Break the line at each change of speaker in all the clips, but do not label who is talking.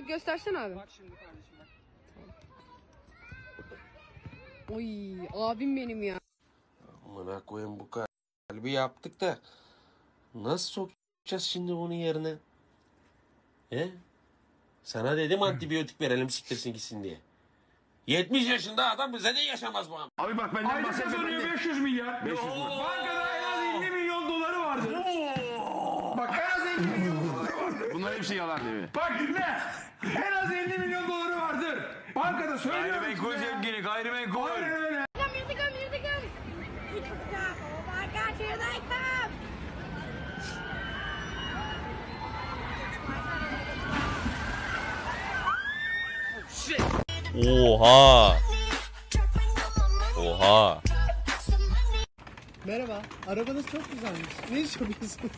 bir göstersene abi.
Bak şimdi kardeşim bak.
Oy abim benim ya.
Amına koyayım, bu kalbi yaptık da nasıl sokacağız şimdi bunun yerine? He? Sana dedim antibiyotik verelim siktirsin gitsin diye. 70 yaşında adam bize de yaşamaz bu.
Abi bak benden
Ayda kazanıyor 500 milyar.
500 milyar.
Bankada en az 50 milyon doları vardır. Bak en az 50 milyon doları vardır.
Bunlar hepsi yalan değil mi?
Bak dinle. En az 50 milyon doları vardır. Bankada söylüyorum.
Gayrimenkul zengini, gayrimenkul.
Aynen öyle.
Here they come, here they come. Oh my gosh, here they come.
Oha. Oha.
Merhaba. Arabanız çok güzelmiş. Ne iş yapıyorsun?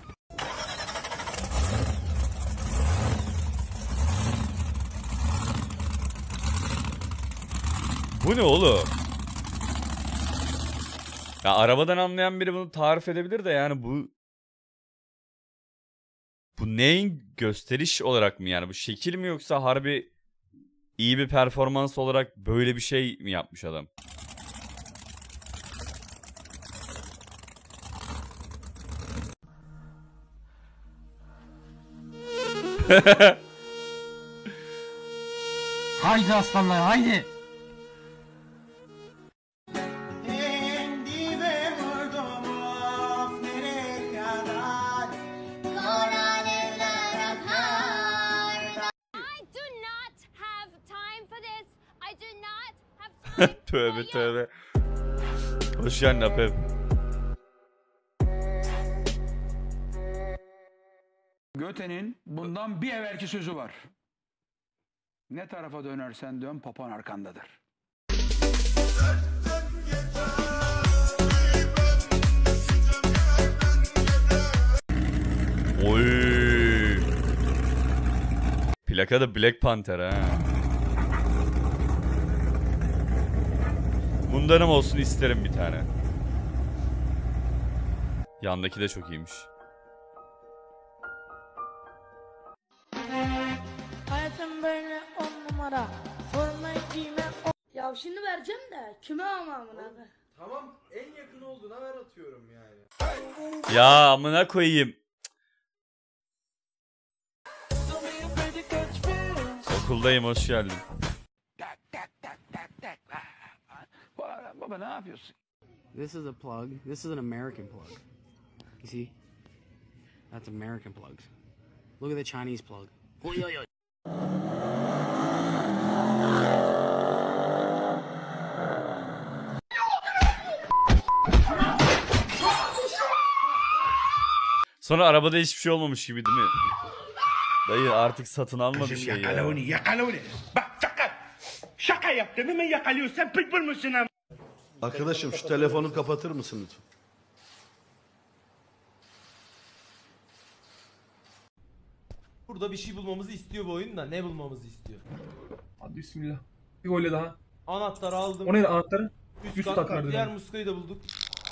Bu ne oğlum? Ya arabadan anlayan biri bunu tarif edebilir de yani bu neyin gösteriş olarak mı yani? Bu şekil mi yoksa harbi iyi bir performans olarak böyle bir şey mi yapmış adam?
Haydi aslanlar haydi.
Tövbe tövbe. Hoş geldin Apep.
Göte'nin bundan bir evvelki sözü var. Ne tarafa dönersen dön papan arkandadır.
Oy. Plaka da Black Panther ha. Bundanım olsun isterim bir tane. Yandaki de çok iyiymiş.
Hayatım böyle 10 numara. Formayı giyme. Ya şimdi vereceğim de kime amamın abi?
Tamam, en yakın olduğuna ver atıyorum yani.
Ya amına koyayım. Okuldayım, hoş geldin.
Baba ne yapıyorsun?
This is a plug. This is an American plug. You see? That's American plugs. Look at the Chinese plug. Oy, oy, oy.
Sonra arabada hiçbir şey olmamış gibi değil mi? Dayı artık satın alma bir şey ya.
Yakaloni. Bak şaka yaptım, hemen yakalıyorsun. Sen pitbull musun am?
Arkadaşım şu telefonu kapatır mısın lütfen? Burada bir şey bulmamızı istiyor bu oyunda. Ne bulmamızı istiyor?
Hadi bismillah. Bir gole daha.
Anahtarı aldım.
O ne anahtarı?
Üst kat, diğer muskayı da bulduk.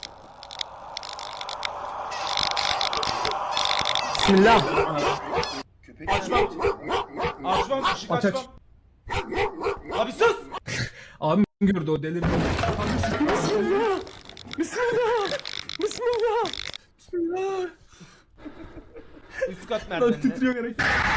Bismillah.
Açmam. Açmam, ışık
Aç,
açmam. Abi sus!
Abim gördü o delirdi.
Bismillah. Bismillah. Bismillah.
Bismillah.
Üst kat
Lan
merdivenine.
titriyor gerek.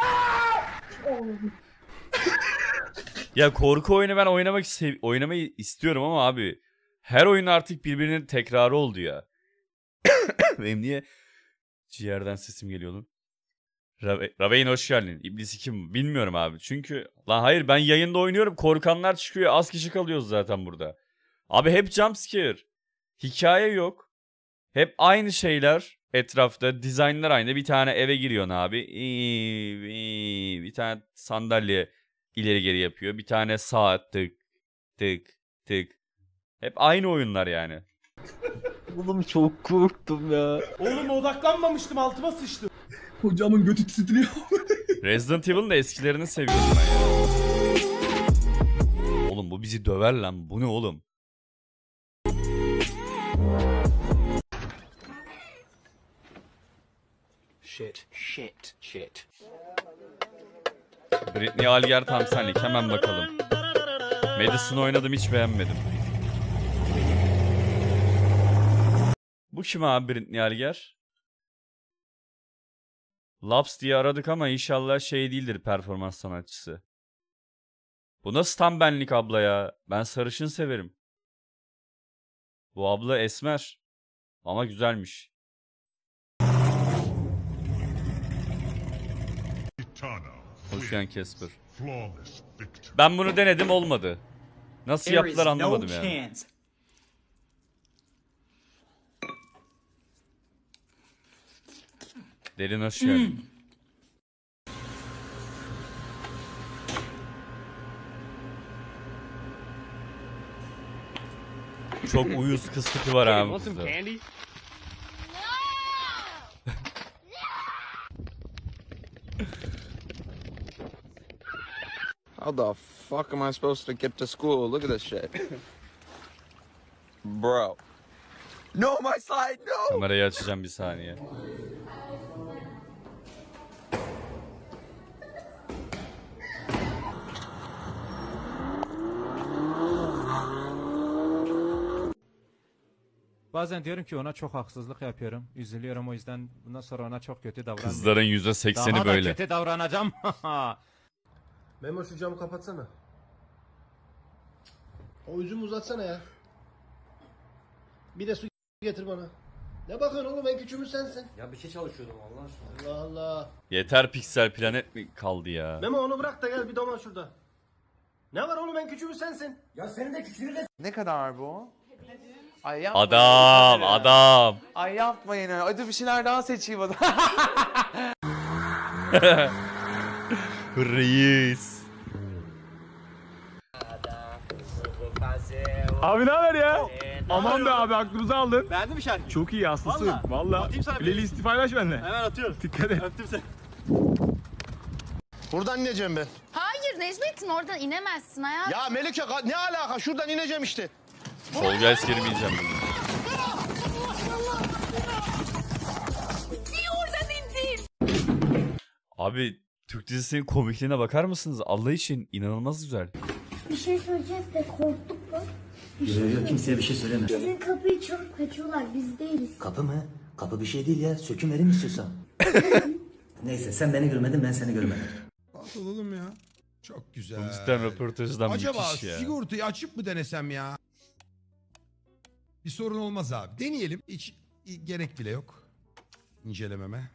Ya korku oyunu ben oynamayı istiyorum ama abi her oyun artık birbirinin tekrarı oldu ya. Benim niye ciğerden sesim geliyor lan? Raveyn hoş geldin. İblisi kim? Bilmiyorum abi. Çünkü lan hayır ben yayında oynuyorum. Korkanlar çıkıyor. Az kişi kalıyoruz zaten burada. Abi hep jumpscare. Hikaye yok. Hep aynı şeyler etrafta. Dizaynlar aynı. Bir tane eve giriyorsun abi. Bir tane sandalye ileri geri yapıyor. Bir tane saat tık tık tık. Hep aynı oyunlar yani.
Oğlum çok korktum ya.
Oğlum odaklanmamıştım, altıma sıçtım.
Hocamın götü titriyor.
Resident Evil'ın da eskilerini seviyorum ben ya. Oğlum bu bizi döver lan. Bu ne oğlum?
Shit.
Britney Alger tam senlik. Hemen bakalım. Madison'ı oynadım, hiç beğenmedim. Bu kim abi Britney Alger? Laps diye aradık ama inşallah şey değildir, performans sanatçısı. Bu nasıl tam benlik abla ya? Ben sarışın severim. Bu abla esmer. Ama güzelmiş. Hoş geldin Casper. Ben bunu denedim, olmadı. Nasıl yaptılar anlamadım yani. Derin hoş geldin. Çok uyuz kıstıklı var abi.
How the fuck am I supposed to get to school? Look at this shit. Bro. No, my slide, no!
Kamerayı açacağım bir saniye.
Bazen diyorum ki ona çok haksızlık yapıyorum. Üzülüyorum, o yüzden bundan sonra ona çok kötü davranıyorum.
Kızların %80'i
Daha
böyle.
da kötü davranacağım.
Memo şu camı kapatsana. O üzümü uzatsana ya. Bir de su getir bana. Ne bakıyorsun oğlum, en küçüğümüz sensin.
Ya bir şey çalışıyordum Allah aşkına.
Allah Allah.
Yeter Piksel Planet mi kaldı ya?
Memo onu bırak da gel bir doman şurada. Ne var oğlum, en küçüğümüz sensin. Ya senin de küçüğünü de...
Ne kadar bu? Ay
Adam.
Ay yapmayın. Hadi bir şeyler daha seçeyim hadi.
Reis.
Abi ne haber ya? Aman be abi, aklımızı aldın.
Beğendin mi şarkıyı?
Çok iyi, hastasın. Valla.
Atayım sana bir.
Playlisti paylaş benimle.
Hemen atıyorum.
Dikkat et.
Öptüm seni. Buradan ineceğim ben.
Hayır Necmettin, oradan inemezsin hayatım.
Ya Melike ne alaka, şuradan ineceğim işte.
Tolga Esker'i yiyeceğim.
Niye oradan indin?
Abi Türk dizisinin komikliğine bakar mısınız? Allah için inanılmaz güzel.
Bir şey söyleyeceğiz de korktuk mu?
Yok kimseye bir şey söyleme.
Sizin kapıyı çalıp kaçıyorlar, biz değiliz.
Kapı mı? Kapı bir şey değil ya. Söküm verir mi istiyorsan? Neyse sen beni görmedin, ben seni görmedim.
Oğlum ya. Çok güzel.
Cidden röportajdan
Acaba
müthiş ya.
sigortayı açıp mı denesem ya? Bir sorun olmaz abi. Deneyelim. Hiç gerek bile yok. İncelememe.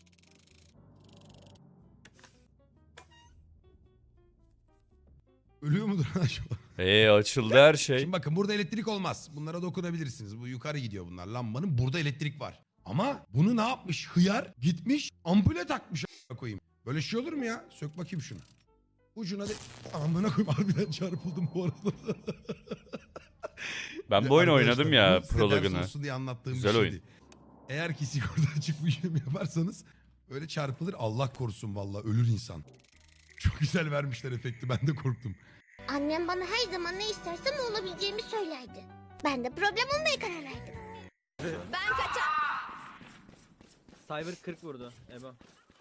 Ölüyor mudur acaba?
Açıldı her şey.
Şimdi bakın burada elektrik olmaz. Bunlara dokunabilirsiniz. Bu yukarı gidiyor bunlar. Lambanın burada elektrik var. Ama bunu ne yapmış? Hıyar gitmiş ampule takmış koyayım. Böyle şey olur mu ya? Sök bakayım şunu. Ucuna de... Amına koyayım, harbiden çarpıldım bu arada.
Ben bu oyunu
Arkadaşlar,
oynadım ya
bu size ders
prologunu.
olsun diye anlattığım
Güzel
bir
oyun.
şeydi. Eğer ki sigorta çıkmış yaparsanız öyle çarpılır, Allah korusun vallahi, ölür insan. Çok güzel vermişler efekti, ben de korktum.
Annem bana her zaman ne istersem olabileceğimi söylerdi. Ben de problem olmaya karar verdim. Ben kaçar.
Cyber 40 vurdu. Ebo.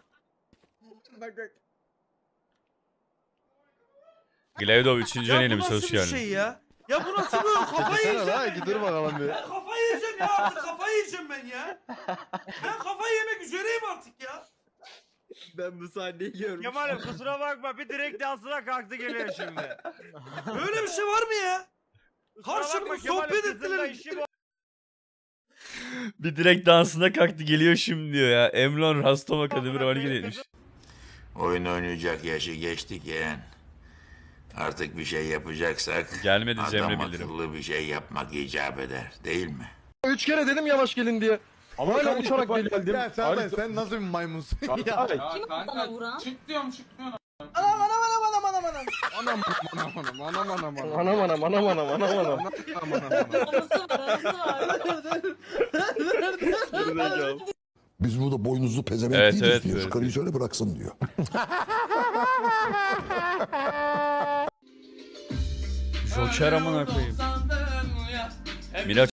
Glevdov 3. yayınlamış, hoş geldin.
ya? Ya bu nasıl böyle, kafayı yiyeceğim.
Dur bakalım bir.
Kafayı yiyeceğim ya, artık kafayı yiyeceğim ben ya. Ben kafayı yemek üzereyim artık ya.
Ben bu sahneyi görmüştüm.
Kemal'im kusura bakma, bir direkt dansına kalktı geliyor şimdi. Böyle bir şey var mı ya? Karşımda sohbet ettiler.
Bir direkt dansına kalktı geliyor şimdi diyor ya. Emlon Rastom Akademi hareket etmiş.
Oyun oynayacak yaşı geçtik yeğen. Artık bir şey yapacaksak
Gelmedi Cemre
adam
bildirim.
akıllı bir şey yapmak icap eder, değil mi?
3 kere dedim yavaş gelin diye. Ama hala uçarak geldim.
Ya sen nasıl bir maymunsun ya?
Kim bana vuran?
Çık diyorum, çık diyorum.
Anam.
Biz burada boynuzlu pezevenk
Evet,
değiliz
evet,
diyor.
evet.
Şu karıyı söyle bıraksın diyor.
Joker amına koyayım. Miraç